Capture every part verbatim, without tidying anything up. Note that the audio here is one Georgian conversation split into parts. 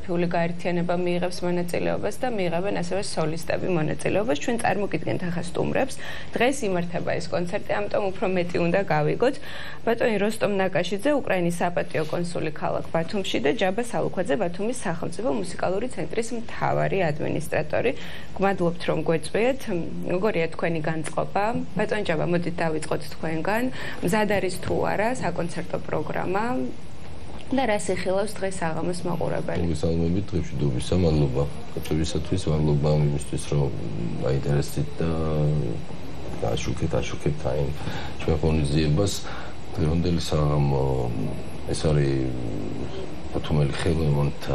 ფული გაერთიანება მიიღებს მონაწილეობას და მიიღებენ ასევე სოლისტები მონაწილეობას. ჩვენ წარმოგიდგენთ ახლა სტუმრებს. დღეს იმართება ეს კონცერტი, ამიტომ უფრო მეტი უნდა გავიგოთ. ბატონი როსტომ ნაკაშიძე, უკრაინის საპატიო კონსული ქალაქ ბათუმში და ჯაბა სალუქვაძე, ბათუმის სახელმწიფო მუსიკალური ცენტრის მთავარი ადმინისტრატორი. გმადლობთ რომ გვეწვიეთ. როგორია თქვენი განწყობა? ბატონი ჯაბა, მოდით დავიწყოთ თქვენგან. მზად არის თუ არა საკონცერტო პროგრამა? და რას ეხილავს დღეს აღამოს მაყურებელი? მოგესალმებით, დღეშიდობისა, მადლობა. კაცებისათვის მადლობა იმისთვის, რომ აინტერესდით და აშუქეთ, აშუქეთ აი ჩვენ ღონისძიებას. დღევანდელი საღამო ეს არის ბათუმელი ხელოვნებათა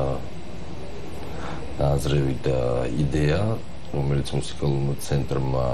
აზრები და იდეა, რომელიც მუსიკალურმა ცენტრმა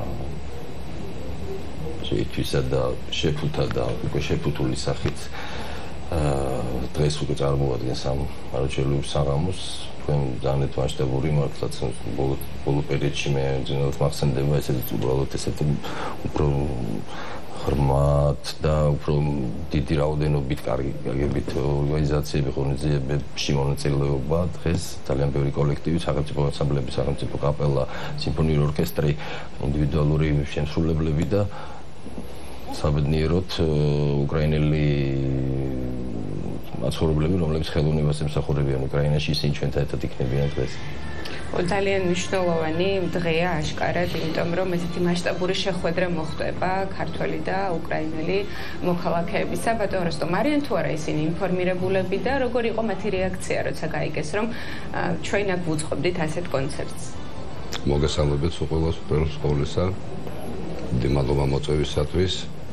შეითვისა და შეფუთა და უკვე შეფუთული სახით დღეს უკვე წარმოადგენს ამ არაჩვეულებრივ საღამოს. ჩვენ ძალიან მასშტაბური მართლაც ბოლო პერიოდში მე ძინავს მახსენდება ესეთი უბრალოდ ესეთი უფრო ღრმად და უფრო დიდი რაოდენობით კარგი გაგებით ორგანიზაციები ღონისძიებებში მონაწილეობა. დღეს ძალიან ბევრი კოლექტივი, სახელმწიფო ანსამბლები, სახელმწიფო კაპელა, სიმფონიური ორკესტრი, ინდივიდუალური შემსრულებლები და საბედნიეროდ უკრაინელი მაცხოვრებლები, რომლებიც ხელოვნებას ემსახურებიან უკრაინაში, ისინი ჩვენთან ერთად იქნებიან დღეს. ძალიან მნიშვნელოვანი დღეა აშკარად, იმიტომ რომ ესეთი მასშტაბური შეხვედრა მოხდება ქართველი და უკრაინელი მოქალაქეებისა. ბატონ როსტომ, არიან თუ არა ისინი ინფორმირებულები და როგორი იყო მათი რეაქცია, როცა გაიგეს, რომ ჩვენ აქ ვუძღვებდით ასეთ კონცერტს? მოგესალმებით ყველას უპირველეს ყოვლისა. დიდი მადლობა მოწვევისათვის.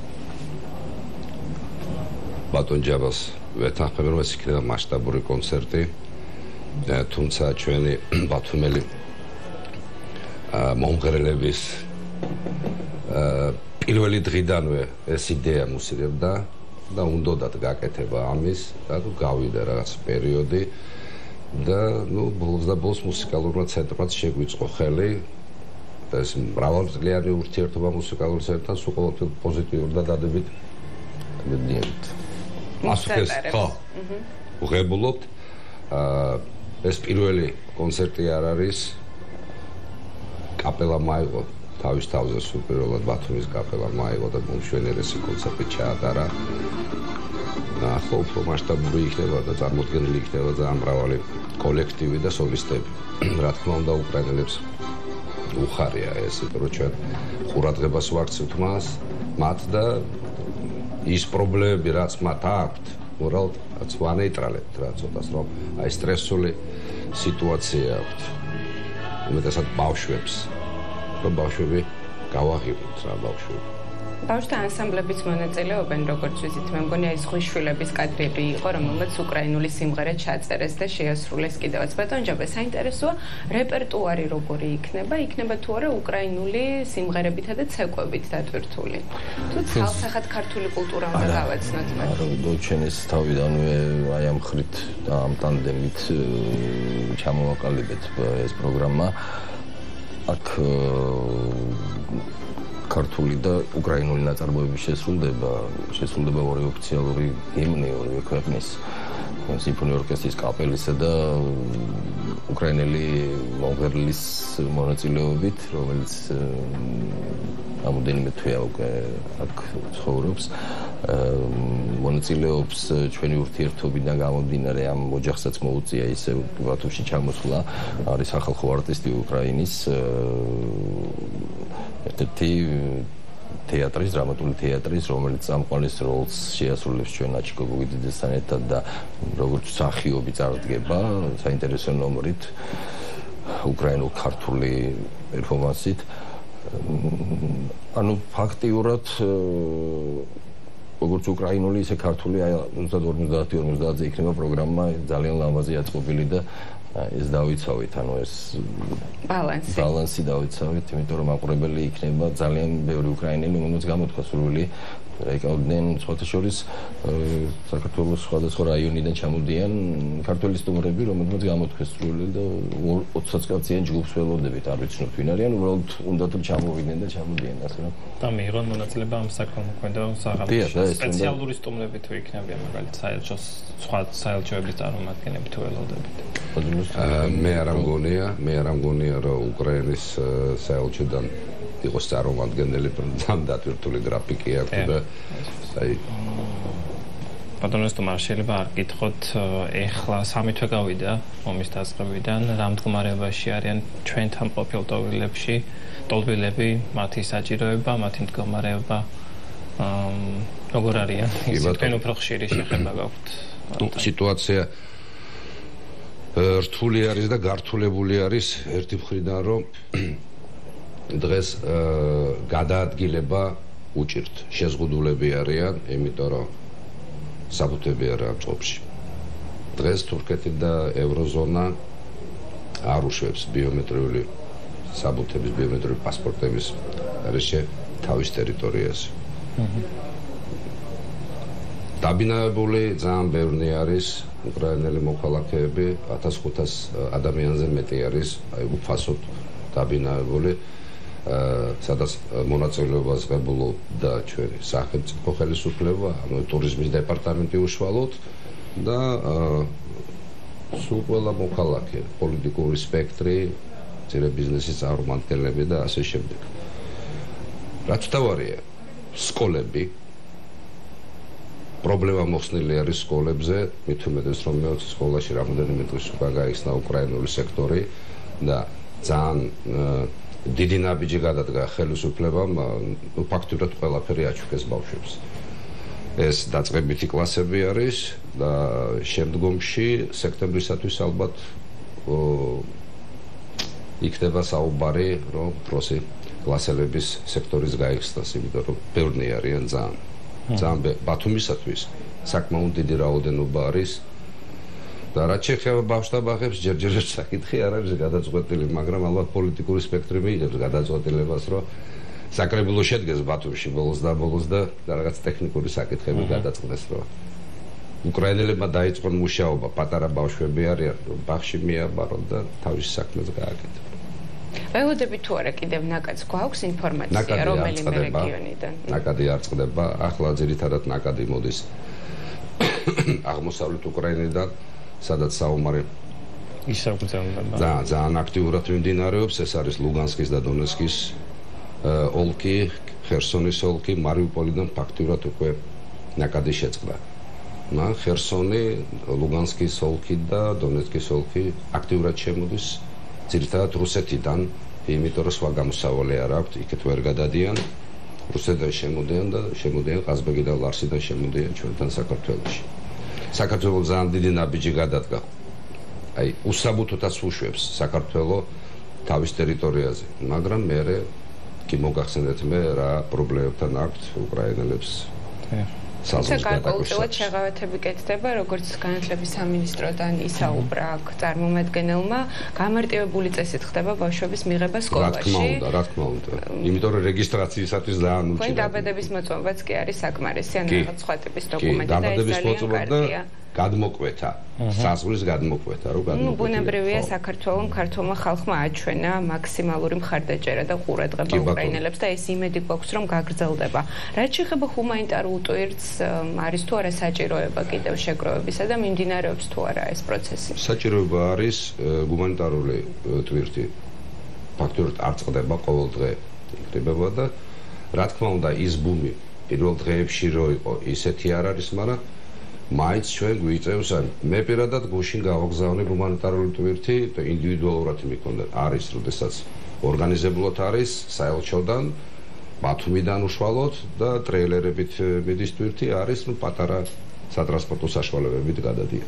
ბატონ ჯაბას ვეთანხმები, რომ ეს იქნება მასშტაბური კონცერტი. თუმცა ჩვენი ბათუმელი მომღერლების პირველი დღიდანვე ეს იდეა მუსირებდა და უნდათ გაკეთება ამის და გავიდა რაღაც პერიოდი და ნუ ბოლოს და ბოლოს მუსიკალურმა ცენტრმაც შეგვიწყო ხელი და ეს მრავალწლიანი ურთიერთობა მუსიკალურ ცენტრთან სულ ყოველთვის პოზიტიურ და დადებით მედიებით. ასოქეს ხო უღებულობთ ეს პირველი კონცერტი არ არის კაპელა მაიღო თავის თავზე სულ პირველად ბათუმის კაპელა მაიღო და მომშვენიერესი კონცერტი ჩაატარა და ახლა უფრო მასშტაბური იქნება და წარმოდგენილი იქნება ძალიან მრავალი კოლექტივი და სოლისტები. რა თქმა უნდა უკრაინელებს უხარია ეს, რომ ჩვენ ყურადღებას ვაქცევთ მას მათ და ის პრობლემები რაც მათ აქვთ უბრალოდ რაც ვანეიტრალებთ რა ცოტას რომ აი სტრესული სიტუაცია აქვთ უმეტესად ბავშვებს რომ ბავშვები გავაღიოთ რა ბავშვები ბავშვთა ანსამბლებიც მონაწილეობენ როგორც ვიცით მე მგონი აი ზღვიშვილების კადრები იყო რომელმაც უკრაინული სიმღერა ჩაწერეს და შეასრულეს კიდევაც ბატონ ჯაბა საინტერესოა რეპერტუარი როგორი იქნება იქნება თუ არა უკრაინული სიმღერებითა და ცეკვებით დატვირთული თუ ცალსახად ქართული კულტურა უნდა გავაცნოთ მათ არა ჩვენ ეს თავიდანვე აი ამ ხრით და ამ ტანდემით ჩამოვაყალიბეთ ეს პროგრამა აქ ქართული და უკრაინული ნაწარმოები შესრულდება, შესრულდება ორი ოფიციალური ჰიმნი ორივე ქვეყნის სიმფონიური ორკესტრის კაპელისა და უკრაინელი მომღერლის მონაწილეობით, რომელიც ამოდენიმე თვეა უკვე აქ ცხოვრობს. მონაწილეობს ჩვენი ურთიერთობიდან გამომდინარე ამ ოჯახსაც მოუწია ისე ბათუმში ჩამოსვლა, არის ახალ არტისტი უკრაინის ერთ-ერთი თეატრის, დრამატული თეატრის, რომელიც წამყვანის როლს შეასრულებს ჩვენ აჩიკო გოგიდიძესთან ერთად და როგორც მსახიობი წარდგება საინტერესო ნომრით უკრაინულ-ქართული პერფორმანსით. ანუ ფაქტიურად როგორც უკრაინული, ისე ქართული ოცდაორი ოცდაათი ორმოცდაათზე იქნება პროგრამა ძალიან ლამაზი აწყობილი და ეს დავიცავით, ანუ ეს ბალანსი. ბალანსი დავიცავით, იმიტომ რომ მაყურებელი იქნება ძალიან ბევრი უკრაინელი, რომელსაც გამოთქვა სურვილი ეკავდნენ სხვათა შორის საქართველოს სხვადასხვა რაიონიდან ჩამოდიან ქართველი სტუმრები, რომელთაც გამოთქვეს სრული და ოცდაათწლიან ჯგუფს ველოდებით, არ ვიცნობ ვინ არიან, უბრალოდ უნდათ რომ ჩამოვიდნენ და ჩამოდიან, ასე რომ. და მიიღონ მონაწილეობა ამ საქველმოქმედო საღამოში. სპეციალური სტუმრები თუ იქნებიან, მაგალითად, საელჩოს სხვა საელჩოების წარმომადგენლები თუ ველოდებით. მე არ ამგონია, მე არ ამგონია, რომ უკრაინის საელჩოდან იყოს წარმომადგენელი, ძალიან დატვირთული გრაფიკი აქვს და აი ბატონო სტუმარ, შეიძლება არ გითხოთ, ეხლა სამი თვე გავიდა ომის დაწყებიდან, რა მდგომარეობაში არიან ჩვენთან ყოფილ ტოვილებში, ტოვილები, მათი საჭიროება, მათი მდგომარეობა, როგორ არიან? თქვენ უფრო ხშირი შეხება გაქვთ? სიტუაცია რთული არის და გართულებული არის ერთი მხრიდან, რომ დღეს გადაადგილება უჭირთ. შეზღუდულები არიან, იმიტომ რომ საბუთები არა ამ წყობაში. დღეს თურქეთი და ევროზონა არ უშვებს ბიომეტრიული საბუთების, ბიომეტრიული პასპორტების რეჟე თავის ტერიტორიაზე. დაბინავებული ძალიან ბევრი არის უკრაინელი მოქალაქეები, ათას ხუთას ადამიანზე მეტი არის, აი უფასოდ დაბინავებული, სადაც მონაწილეობას ღებულობდა ჩვენი სახელმწიფო ხელისუფლება, ანუ ტურიზმის დეპარტამენტი უშუალოდ და სულ ყველა მოქალაქე, პოლიტიკური სპექტრი, მცირე ბიზნესის წარმომადგენლები და ასე შემდეგ. რაც თავარია, სკოლები პრობლემა მოხსნილი არის სკოლებზე, მით უმეტეს რომ მეოცე სკოლაში რამოდენიმე დღის უკან გაიხსნა უკრაინული სექტორი და ძალიან დიდი ნაბიჯი გადადგა ხელისუფლებამ, ფაქტურად ყველაფერი აჩუქეს ბავშვებს. ეს დაწყებითი კლასები არის და შემდგომში სექტემბრისათვის ალბათ იქნება საუბარი, რომ პროსი კლასელების სექტორის გაიხსნას, იმიტომ რომ ბევრი არიან ძალიან. ძალიან ბათუმისათვის საკმაოდ დიდი რაოდენობა არის და რაც შეეხება ბავშვთაბაღებს, ჯერჯერობით საკითხი არ არის გადაწყვეტილი, მაგრამ ალბათ პოლიტიკური სპექტრი მიიღებს გადაწყვეტილებას, რომ საკრებულო შედგეს ბათუმში ბოლოს და ბოლოს და რაღაც ტექნიკური საკითხები გადაწყდეს, რომ უკრაინელებმა დაიწყონ მუშაობა, პატარა ბავშვები არიან, რომ ბაღში მიაბარონ და თავის საქმეს გააკეთებინონ. ველოდებით თუ არა კიდევ ნაკადს გვაქვს ინფორმაცია რომელიმე რეგიონიდან? ნაკადი არ წყდება, ახლა ძირითადად ნაკადი მოდის აღმოსავლეთ უკრაინიდან, სადაც საომარი ისაგრძელდება. ძალიან ძალიან აქტიურად მიმდინარეობს, ეს არის ლუგანსკის და დონეცკის ოლქი, ხერსონის ოლქი, მარიუპოლიდან ფაქტურად უკვე ნაკადი შეწყდა. მა ხერსონი, ლუგანსკის ოლქი და დონეცკის ოლქი აქტიურად შემოდის ძირითადად რუსეთიდან, იმიტომ რომ სხვა გამოსავალი არ აქვთ, იქეთ ვერ გადადიან, რუსეთიდან შემოდიან და შემოდიან ყაზბეგი და ლარსიდან შემოდიან ჩვენთან საქართველოში. საქართველოს ძალიან დიდი ნაბიჯი გადადგა. აი, უსაბუთოთაც უშვებს საქართველოს თავის ტერიტორიაზე, მაგრამ მე კი მოგახსენეთ მე რა პრობლემებთან აქვთ უკრაინელებს. თუმცა გარკვეულწილად შეღავათები კეთდება, როგორც განათლების სამინისტროდან ისაუბრა აქ წარმომადგენელმა, გამარტივებული წესით ხდება ბავშვების მიღება სკოლაში. რა თქმა უნდა, რა თქმა უნდა. იმიტომ რომ რეგისტრაციისათვის ძალიან უჭირავს. თქვენ დაბადების მოწმობაც კი არის საკმარისი, ან რაღაც სხვა ტიპის დოკუმენტი და ეს ძალიან კარგია. გადმოკვეთა, საზღვრის გადმოკვეთა, რო გადმოკვეთა. ნუ ბუნებრივია საქართველოს ქართულმა ხალხმა აჩვენა მაქსიმალური მხარდაჭერა და ყურადღება უკრაინელებს და ეს იმედი გვაქვს რომ გაგრძელდება. რაც შეეხება ჰუმანიტარულ ტვირთს, არის თუ არა საჭიროება კიდევ შეგროვებისა და მიმდინარეობს თუ არა ეს პროცესი? საჭიროება არის ჰუმანიტარული ტვირთი. ფაქტობრივად არ წყდება ყოველ დღე იქნებოდა და რა თქმა უნდა ის ბუმი პირველ დღეებში რო იყო, ისეთი არ არის, მაგრამ მაინც ჩვენ გვიწევს, მე პირადად გუშინ გავაგზავნე ჰუმანიტარული ტვირთი და ინდივიდუალურად მიქონდა, არის, როდესაც ორგანიზებულად არის საელჩოდან, ბათუმიდან უშუალოდ და ტრეილერებით მიდის ტვირთი, არის, ნუ პატარა სატრანსპორტო საშუალებებით გადადიან.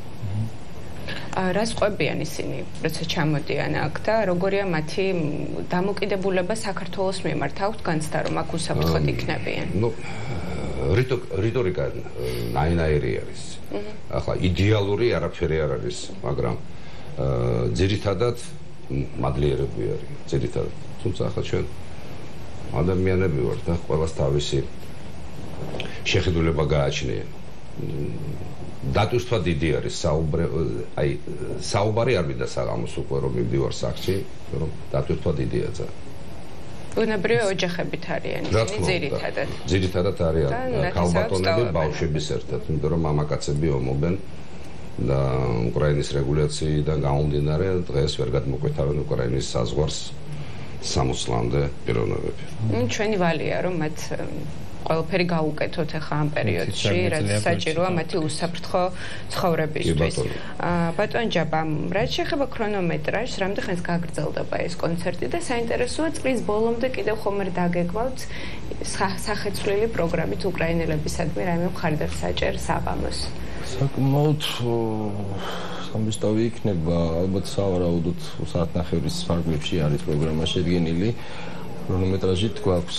რას ყვებიან ისინი, როცა ჩამოდიან აქ და როგორია მათი დამოკიდებულება საქართველოს მიმართ? აქვთ განცდა რომ აქ უსაფრთხოდ იქნებიან? ნუ რიტორიკა ნაინაირი არის. ახლა იდეალური არაფერი არ არის, მაგრამ ძირითადად მადლიერები არიან, ძირითადად. თუმცა ახლა ჩვენ ადამიანები ვართ და ყველას თავისი შეხედულება გააჩნია. დატვირთვა დიდი არის საუბარი, აი საუბარი არ მინდა საღამოს უკვე რომ მივდივარ სახლში, რომ დატვირთვა დიდია ძალიან. ბუნებრივი ოჯახებით არიან ისინი ძირითადად. ძირითადად არიან ქალბატონები ბავშვების ერთად, იმიტომ რომ მამაკაცები ომობენ და უკრაინის რეგულაციიდან გამომდინარე დღეს ვერ გადმოკვეთავენ უკრაინის საზღვარს სამოცი წლამდე პიროვნებები. ჩვენი ვალია რომ მათ ყველაფერი გაუკეთოთ ახლა ამ პერიოდში, რაც საჭიროა მათი უსაფრთხო ცხოვრებისთვის. ბატონ ჯაბამ, რაც შეეხება ქრონომეტრაჟს, რამდენ ხანს გაგრძელდება ეს კონცერტი და საინტერესოა წლის ბოლომდე კიდევ ხომ დაგეგმავთ სახეცვლილი პროგრამით უკრაინელებისადმი რაიმე მხარდაც საჭერ საღამოს. საკმაოდ სამბესტავი იქნება, ალბათ სავარაუდოდ საათნახევრის ფარგლებში არის პროგრამა შედგენილი. ქრონომეტრაჟით გვაქვს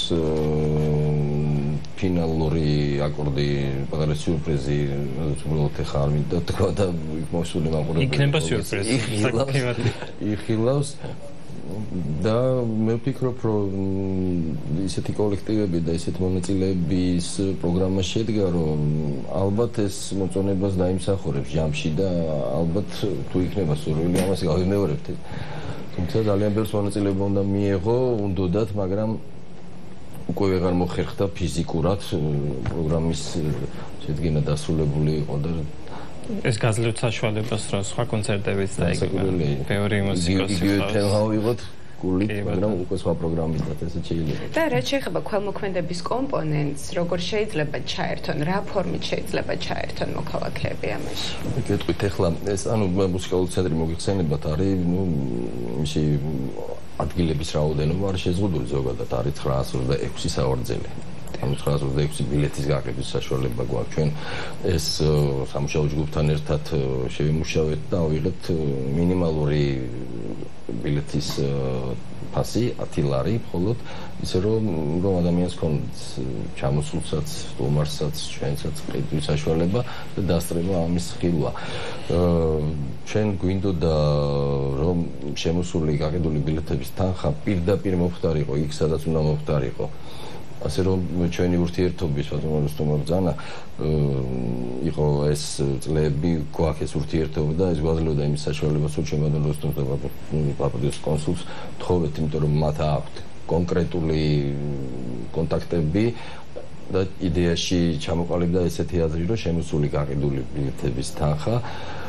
ფინალური აკორდი, პატარა სიურპრიზი, რაც უბრალოდ ახლა არ მინდა თქვა და მოსული მაყურებელი. იქნება სიურპრიზი. იხილავს და მე ვფიქრობ, რომ ისეთი კოლექტივები და ისეთი მონაწილეების პროგრამა შედგა, რომ ალბათ ეს მოწონებას დაიმსახურებს ჟამში და ალბათ თუ იქნება სურვილი, ამას გავიმეორებთ. თუმცა ძალიან ბევრს მონაწილეობა უნდა მიეღო, უნდათ, მაგრამ უკვე ვეღარ მოხერხდა ფიზიკურად პროგრამის შედგენა დასრულებული იყო და ეს გაძლევთ საშუალებას, რომ სხვა კონცერტებიც დაიგეგმა. ბევრი მუსიკოსი იგივე თემა ვიღოთ გულით, მაგრამ უკვე სხვა პროგრამისგან ესე შეიძლება. და რაც შეეხება ქველმოქმედების კომპონენტს, როგორ შეიძლება ჩაერთონ, რა ფორმით შეიძლება ჩაერთონ მოქალაქეები ამაში? გეტყვით ახლა ეს ანუ მუსიკალური ცენტრი მოგიხსენებათ, არის ნუ მისი ადგილების რაოდენობა არის შეზღუდული ზოგადად, არის ცხრაას ოცდაექვსი საორძელი. ანუ ცხრაას ოცდაექვსი ბილეთის გაკეთების საშუალება გვაქვს. ჩვენ ეს სამუშაო ჯგუფთან ერთად შევიმუშავეთ და ავიღეთ მინიმალური ბილეთის ფასი ათი ლარი მხოლოდ, ისე რომ რომ ადამიანს ქონდეს ჩამოსულსაც, სტუმარსაც, ჩვენსაც ყიდვის საშუალება და დასწრება ამის ხილვა. ჩვენ გვინდოდა რომ შემოსული გაკიდული ბილეთების თანხა პირდაპირ მომხდარიყო იქ, სადაც უნდა მომხდარიყო. ასე რომ ჩვენი ურთიერთობის ბატონო რუსტომ ბრძანა იყო ეს წლები გვაქვს ეს ურთიერთობა და ეს გვაძლევდა იმის საშუალებას რომ ჩვენ ბატონო რუსტომ და პაპადიოს კონსულს თხოვეთ, იმიტომ რომ მათ აქვთ კონკრეტული კონტაქტები და იდეაში ჩამოყალიბდა ესეთი აზრი, რომ შემოსული გაკიდული ბილეთების თანხა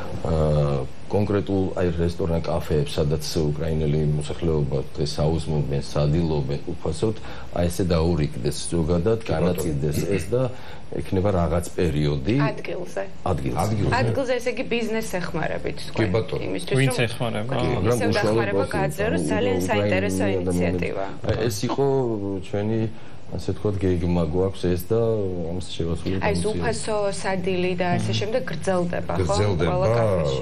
კონკრეტულ აი რესტორან კაფეებს, სადაც უკრაინელი მოსახლეობა დღეს აუზმობენ, სადილობენ, უფასოდ, აი ესე დაურიგდეს ზოგადად, განაწილდეს ეს და ექნება რაღაც პერიოდი ადგილზე. ადგილზე. ადგილზე ესე იგი ბიზნეს ეხმარებით თქვენ. კი ბატონო. ვინც ეხმარება? მაგრამ უშუალოდ გააძლიეროს ძალიან საინტერესო ინიციატივა. ეს იყო ჩვენი ასე თქვა გეგმა გვაქვს ეს და ამას შევასრულებთ. აი ეს უფასო სადილი და ასე შემდეგ გრძელდება, ხო? ყველა კაფეში.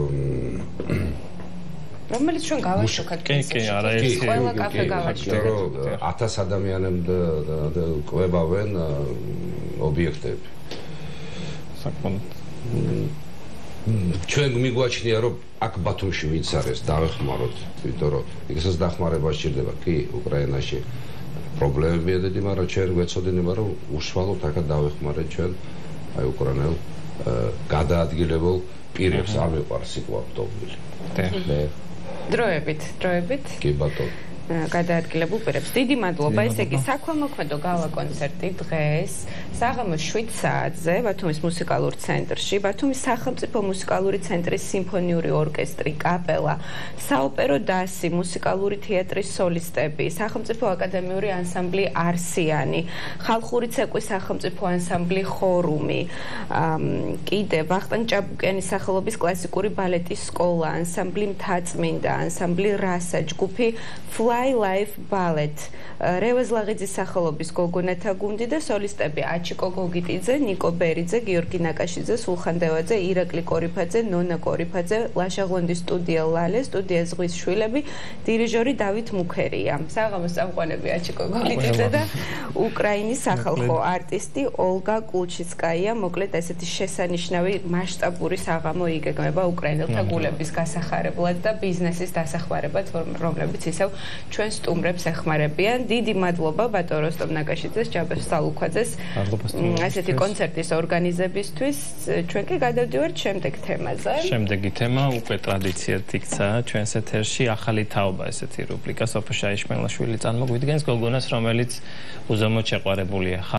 რომელიც ჩვენ გავაშუქოთ. კი, კი, არა ეს ყველა კაფე გავაშუქოთ. ათას ადამიანამდე ყვებავენ ობიექტები. საკმაოდ ჩვენ მიგვაჩნია რომ აქ ბათუმში ვინც არის დავეხმაროთ, იმიტომ რომ იქაც დახმარება სჭირდება. კი, უკრაინაში პრობლემები ედეთი, მაგრამ ჩვენ გვეცოდინება რომ უშუალოდ აქაც დავეხმარეთ ჩვენ აი უკრაინელ გადაადგილებულ პირებს არ მეყარს სიტყვა ავტომობილი. დროებით, დროებით. კი ბატონო. გადაადგილებულ პირებს. დიდი მადლობა. ესე იგი, საქველმოქმედო გალა კონცერტი დღეს საღამოს შვიდ საათზე ბათუმის მუსიკალურ ცენტრში, ბათუმის სახელმწიფო მუსიკალური ცენტრის სიმფონიური ორკესტრი, კაპელა, საოპერო დასი, მუსიკალური თეატრის სოლისტები, სახელმწიფო აკადემიური ანსამბლი არსიანი, ხალხური ცეკვის სახელმწიფო ანსამბლი ხორუმი, კიდე ვახტანგ ჭაბუკიანის სახელობის კლასიკური ბალეტის სკოლა, ანსამბლი მთაწმინდა, ანსამბლი რასა, ჯგუფი Fly Life Ballet, რევაზ ლაღიძის სახელობის გოგონათა გუნდი და სოლისტები აჩიკო გოგიტიძე, ნიკო ბერიძე, გიორგი ნაკაშიძე, სულხან დევაძე, ირაკლი კორიფაძე, ნონა კორიფაძე, ლაშაღლონდის სტუდია ლალე, სტუდია ზღვის შვილები, დირიჟორი დავით მუქერია. საღამოს წამყვანები აჩიკო გოგიტიძე და უკრაინის სახალხო არტისტი ოლგა კულჩიცკაია. მოკლედ ესეთი შესანიშნავი მასშტაბური საღამო იგეგმება უკრაინელთა გულების გასახარებლად და ბიზნესის დასახმარებლად, რომლებიც ისევ ჩვენ სტუმრებს ეხმარებიან. დიდი მადლობა ბატონ როსტომ ნაკაშიძეს, ჯაბერ სალუქვაძეს ასეთი კონცერტის ორგანიზებისთვის. ჩვენ კი გადავდივართ შემდეგ თემაზე. შემდეგი თემა უკვე ტრადიციად იქცა ჩვენს ეთერში, ახალი თაობა ესეთი რუბრიკა სოფო შაიშმელაშვილი წარმოგვიდგენს გოგონას, რომელიც უზომოდ შეყვარებულია